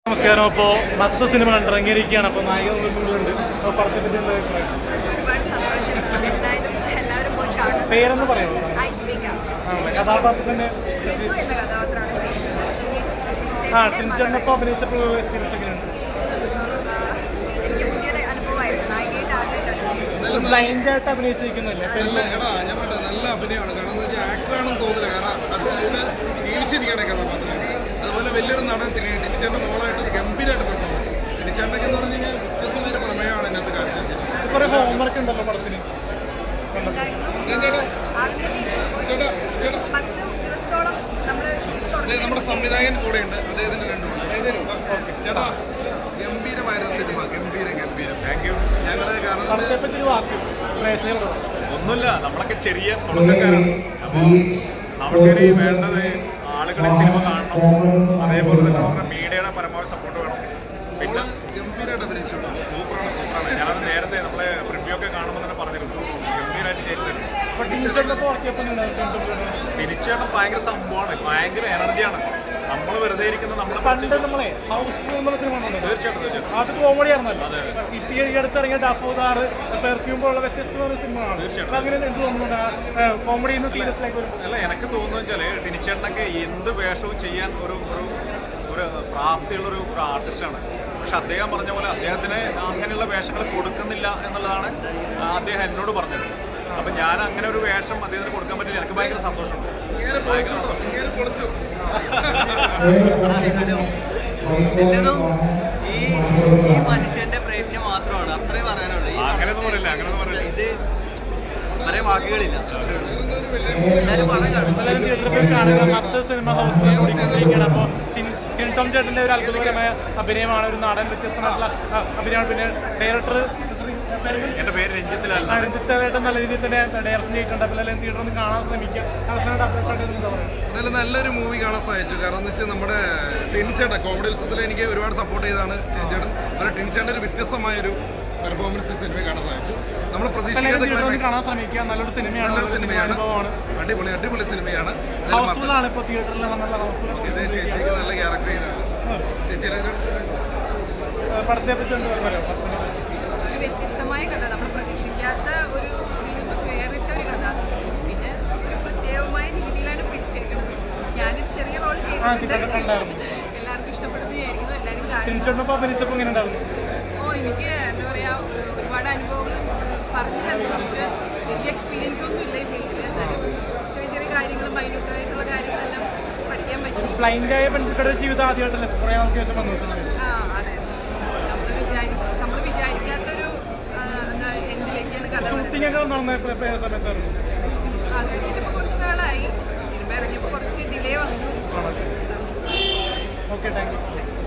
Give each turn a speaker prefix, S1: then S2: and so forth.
S1: നമസ്കാരം. അപ്പോൾ 10 സിനിമ കണ്ടിറങ്ങിയിരിക്കുകയാണ്. അപ്പോൾ നായികകളുണ്ട്. പടത്തെ പറ്റി എന്താ അഭിപ്രായം?
S2: ഒരുപാട് സന്തോഷം. എന്തായാലും എല്ലാവരും പോയി കാണും.
S1: പേരെന്ന് പറയുമോ?
S2: ഐശ്വിക.
S1: കഥാപാത്രത്തിന്റെ
S2: ഋതു എന്ന കഥാപാത്രമാണ് ചെയ്യുന്നത്.
S1: ടിൻചേട്ടനൊപ്പം അഭിനയിച്ചപ്പോഴുള്ള എക്സ്പീരിയൻസ് എങ്ങനെയാണ്?
S2: എനിക്ക് പുതിയൊരു അനുഭവമായിരുന്നു. നായികയായിട്ട് ആദ്യമായിട്ടാണ് ചെയ്യുന്നത്.
S1: ബ്ലൈൻഡായിട്ട് അഭിനയിച്ചിരിക്കുന്നില്ലേ?
S3: നല്ല അഭിനയമാണ്. കാരണം ആക്ടറാണെന്ന് തോന്നില്ല. കാരണം അതിൽ ജീവിച്ചിരിക്കണ കഥാപാത്രം. അതുപോലെ വലിയൊരു നടൻ ടിനിച്ചേട്ടൻ്റെ മോളായിട്ട് ഗംഭീരമായിട്ട് പെർഫോമൻസ്. ടിനിച്ചേട്ടനൊക്കെ എന്ന് പറഞ്ഞു കഴിഞ്ഞാൽ വ്യത്യസ്തമായ പ്രമേയമാണ് ഇതിനകത്ത് കാഴ്ചവെച്ചിരിക്കുന്നത്.
S1: കുറെ ഹോംവർക്ക് ഉണ്ടല്ലോ പടത്തിന്.
S2: 10 ദിവസത്തോളം നമ്മൾ ഷൂട്ട്
S3: നമ്മുടെ സംവിധായകൻ കൂടെയുണ്ട്. അദ്ദേഹത്തിന്റെ 2 ചേട്ടാ ഗംഭീരമായൊരു സിനിമ. ഗംഭീരം. ഞങ്ങള് കാരണം
S4: ഒന്നുമില്ല, നമ്മളൊക്കെ ചെറിയ തുടക്കക്കാരാണ്. അപ്പോൾ നമുക്കിനി വേണ്ടത് ആളുകളെ സിനിമ കാണണം. അതേപോലെ തന്നെ നമ്മുടെ മീഡിയയുടെ പരമാവധി സപ്പോർട്ട് വേണം. പിന്നെ
S3: ഗംഭീരമായിട്ട് അഭിനയിച്ചു.
S4: സൂപ്പറാണ്. ഞാനത് നേരത്തെ നമ്മളെ പ്രിവ്യൂ ഒക്കെ കാണുമ്പോൾ തന്നെ പറഞ്ഞിരുന്നു. ഗംഭീരമായിട്ട് ചെയ്തിട്ടുണ്ട്. തിരിച്ചേട്ടൻ ഭയങ്കര സംഭവമാണ്. ഭയങ്കര എനർജിയാണ്. നമ്മൾ വെറുതെ ഇരിക്കുന്നത് നമ്മളെ തീർച്ചയായിട്ടും
S1: അത് കോമഡിയായിരുന്നല്ലോ. ഈ അടുത്തിറങ്ങിയ ഡഫോദാർ, പെർഫ്യൂം പോലുള്ള വ്യത്യസ്തമായ സിനിമകളാണ്. അങ്ങനെ എന്ത് തോന്നുന്നുണ്ട്? കോമഡിയിൽ നിന്ന് സീരിയസിലേക്ക് വരും.
S4: അല്ല, എനിക്ക് തോന്നുന്നു വെച്ചാൽ ടിനിച്ചേട്ടനൊക്കെ എന്ത് വേഷവും ചെയ്യാൻ ഒരു പ്രാപ്തിയുള്ളൊരു ആർട്ടിസ്റ്റാണ്. പക്ഷെ അദ്ദേഹം പറഞ്ഞ പോലെ അദ്ദേഹത്തിന് അങ്ങനെയുള്ള വേഷങ്ങൾ കൊടുക്കുന്നില്ല എന്നുള്ളതാണ് അദ്ദേഹം എന്നോട് പറഞ്ഞത്. അപ്പം ഞാൻ അങ്ങനെ ഒരു വേഷം അദ്ദേഹത്തിന് കൊടുക്കാൻ പറ്റില്ല. എനിക്ക് ഭയങ്കര സന്തോഷമുണ്ട്.
S5: ഈ മനുഷ്യന്റെ പ്രയത്നം മാത്രമാണ്. അത്രേ പറയാനുള്ളൂ.
S4: അങ്ങനെയൊന്നും പറയില്ല.
S5: ഇത് പറയാൻ വാക്കുകളില്ല. എല്ലാവരും പണം
S1: കാണുക. 10 സിനിമ ഹൗസ് ഓടിക്കൊണ്ടിരിക്കുകയാണ്. അപ്പോൾ ടിൻടോം ചേട്ടൻ്റെ ഒരു അത്ഭുതകരമായ അഭിനയമാണ്. ഒരു നാടൻ വ്യത്യസ്തമായിട്ടുള്ള അഭിനയമാണ്. പിന്നെ ഡയറക്ടർ
S4: എൻ്റെ പേര് രഞ്ജിത്തിലാണ്.
S1: രഞ്ജിത്തായിട്ട് നല്ല രീതിയിൽ തന്നെ ഡയറക്ഷൻ ചെയ്തിട്ടുണ്ട്. അപ്പോൾ എല്ലാവരും തിയേറ്ററിൽ ഒന്ന് കാണാൻ ശ്രമിക്കുക.
S3: എന്നാലും നല്ലൊരു മൂവി കാണാൻ സാധിച്ചു. കാരണം എന്ന് വെച്ചാൽ നമ്മുടെ ടിനിച്ചേട്ടൻ കോമഡി ഉത്സവത്തിൽ എനിക്ക് ഒരുപാട് സപ്പോർട്ട് ചെയ്താണ് ടിനിച്ചേട്ടൻ. അതുപോലെ ടിനിച്ചേട്ടൻ്റെ ഒരു വ്യത്യസ്തമായൊരു പെർഫോമൻസ് സിനിമ കാണാൻ സാധിച്ചു. നമ്മൾ പ്രതീക്ഷിക്കാത്ത
S1: നല്ലൊരു സിനിമയാണ്.
S3: അടിപൊളി സിനിമയാണ്. ചേച്ചിക്ക് നല്ല ക്യാരക്ടർ ചെയ്താണ്. ചേച്ചി
S2: പടത്തെ പറ്റി വ്യത്യസ്തമായ കഥ. നമ്മൾ പ്രതീക്ഷിക്കാത്ത ഒരു വേറിട്ട ഒരു കഥ. പിന്നെ ഒരു പ്രത്യേകമായ രീതിയിലാണ് പിടിച്ചേക്കുന്നത്. ഞാനൊരു ചെറിയ റോൾ ചെയ്തിട്ടുണ്ട്. എല്ലാവർക്കും ഇഷ്ടപ്പെടുന്നു വിചാരിക്കുന്നു. എല്ലാവരും കാണുന്നു. എനിക്ക് എന്താ പറയുക, ഒരുപാട് അനുഭവങ്ങൾ പറഞ്ഞു തന്നു. നമുക്ക് വലിയ എക്സ്പീരിയൻസ് ഒന്നും ഇല്ല ഈ ഫീൽഡിൽ. എന്നാലും ചെറിയ കാര്യങ്ങൾ, മൈന്യൂട്ടായിട്ടുള്ള കാര്യങ്ങളെല്ലാം പഠിക്കാൻ പറ്റി.
S1: ബ്ലൈൻഡായ പെൺകുട്ടിയുടെ ജീവിതം ആദ്യമായിട്ടല്ലേ കുറേ നാൾക്ക് ശേഷം വന്നത്?
S2: അതെ. നമ്മൾ വിചാരിക്കാത്തൊരു എൻഡിലേക്കാണ് കഥ.
S1: ഷൂട്ടിംഗ് ഒക്കെ സമയത്താണ്.
S2: അത് കഴിഞ്ഞിട്ടിപ്പോൾ കുറച്ച് നാളായി. സിനിമ ഇറങ്ങിയപ്പോൾ കുറച്ച് ഡിലേ വന്നു.
S1: Okay, thank U.